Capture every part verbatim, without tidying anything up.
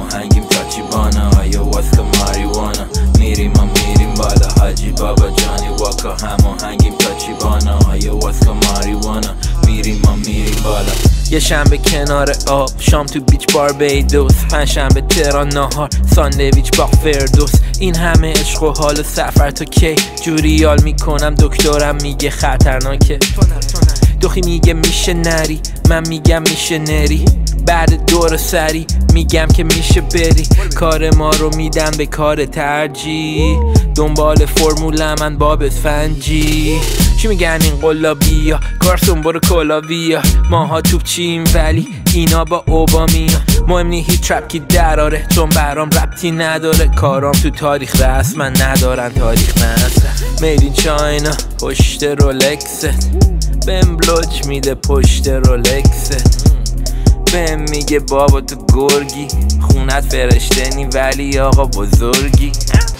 هماهنگیم تاچی بانا آیا واسکا ماریوانا میریم ما میریم بالا حاجی بابا جانی واکا هماهنگیم تاچی بانا آیا واسکا ماریوانا میریم ما میریم بالا یه شنبه کنار آب شام تو بیچ باربیدوس پنج شنبه تهران نهار ساندویچ با فردوس این همه عشق و حال و سفر تو کی جوری یال میکنم دکترم میگه خطرناکه دخی میگه میشه نری من میگم میشه نری بعد دور سری میگم که میشه بری کار ما رو میدم به کار ترجیح دنبال فرمول من باب فنجی چی میگن این قلابیا کارتون برو کلابیا ماها توپ چیم ولی اینا با اوبامیا مهم نی هیچ ترپ کی دراره چون برام ربطی نداره کارام تو تاریخ رسما ندارن تاریخ نسل مید این چاینا پشت رولکست بهم بلوچ میده پشت رولکست بهم میگه بابا تو گرگی خونت فرشته نی ولی آقا بزرگی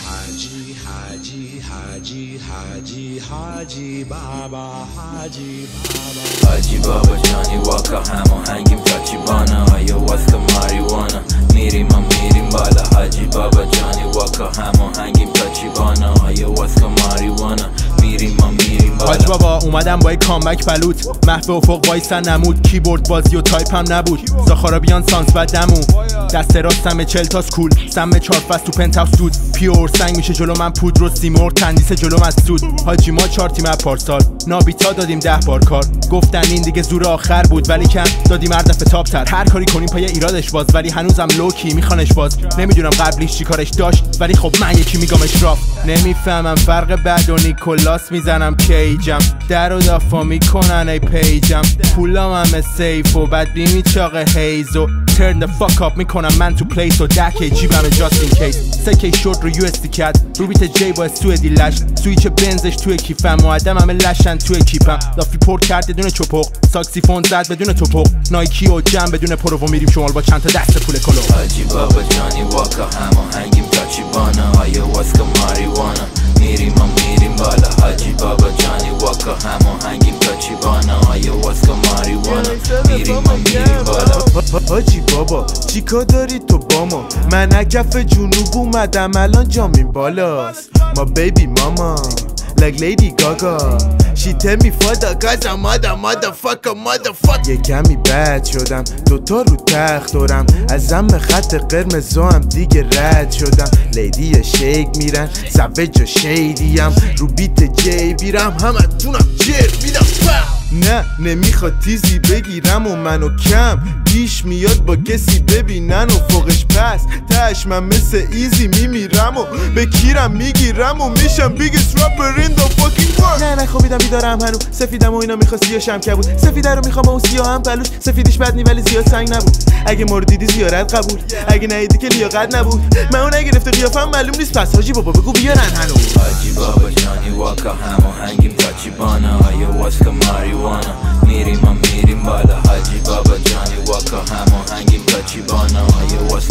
حاجی حاجی حاجی حاجی حاجی بابا حاجی بابا حاجی بابا جانی واکا هماهنگیم تاچی بانا آیا واسکا ماریوانا میریم ما میریم بالا حاجی بابا جانی واکا هماهنگیم تاچی بانا آیا واسکا ماریوانا میریم ما میریم بالا حاج بابا اومدم با یک کامبک بلوط محو افق وایسن نمود کیبورد بازی و تایپ هم نبود زاخارابیان سانس و دمو دست راستم چل تاس کول سم چهار فست تو پنت هاوس دود پیور سنگ میشه جلو من پودر و سیمور تندیس جلو از سود حاجی ما چهار تیم پارسال نابیتا دادیم ده بار کار گفتن این دیگه زور آخر بود ولی کم دادیم هر دفعه تاپ تر هر کاری کنیم پای ایرادش باز ولی هنوزم لوکی میخوانش باز نمیدونم قبلیش چی کارش داشت ولی خب من یکی میگمش راف نمیفهمم فرق بعد و نیکولاس میزنم کیجم در و دافا میکنن ای پیجم پولام همه سیف و بعد بیمی چاق هیزو turn the fuck up میکنم من تو پلیس و دکه جیبم جاست این کیس سکه شورت رو یو اس دی کت رو بیت جی با سوئدی لش سویچ بنزش توی کیفم معدم همه لشن توی کیپم لافی پر کرد بدون چپق ساکسیفون زد بدون توپق نایکی و جم بدون پرو و میریم شمال با چند تا دست پول کلو حاجی بابا جانی واکا هماهنگیم تاچی بانا آیا واسکا ماریوانا میریم ما میریم بالا حاجی بابا جانی واکا هماهنگیم تاچی بانا آیا واسکا ماریوانا میریم ما میریم بالا حاجی بابا چیکار داری تو با ما من اکف جنوب اومدم الان جامین بالاست ما بیبی ماما like Lady Gaga She tell me father cause I'm mother motherfucker motherfucker یه کمی بد شدم دوتا رو تخت دارم از زم خط قرمزو هم دیگه رد شدم لیدی شیک میرن سوج و شیدیم رو بیت جی بیرم همه تونم جر میدم نه نمیخواد تیزی بگیرم و منو کم پیش میاد با کسی ببینن و فوقش پس تش من مثل ایزی میمیرم و به کیرم میگیرم و میشم بیگست رپر این دا فاکینگ ورد نه نه خوابیدم بیدارم هنو سفیدم و اینا میخواد سیاهشم کبود سفیده رو میخوام و اون سیاه هم پلوش سفیدیش بد نی ولی زیاد سنگ نبود اگه مورد دیدی زیارت قبول اگه ندیدی که لیاقت نبود من اون نگرفته قیافم معلوم نیست پس حاجی بابا بگو بیارن هنو حاجی بابا جانی واکا هماهنگیم تاچی بانا آیا واسکا ماریوانا میریم ما میریم بالا حاجی بابا جانی واکا هماهنگیم تاچی بانا آیا